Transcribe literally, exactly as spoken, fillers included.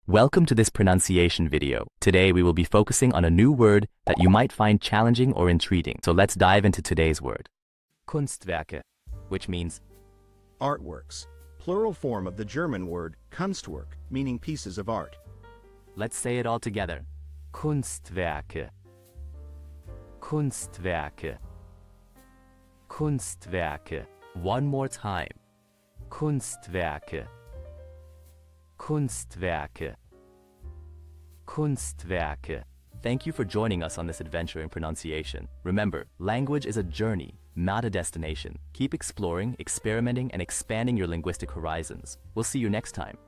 Welcome to this pronunciation video. Today we will be focusing on a new word that you might find challenging or intriguing. So let's dive into today's word. Kunstwerke, which means Artworks, plural form of the German word Kunstwerk, meaning pieces of art. let's say it all together. Kunstwerke. Kunstwerke. Kunstwerke. One more time. Kunstwerke. Kunstwerke. Kunstwerke. Thank you for joining us on this adventure in pronunciation. Remember, language is a journey, not a destination. Keep exploring, experimenting, and expanding your linguistic horizons. We'll see you next time.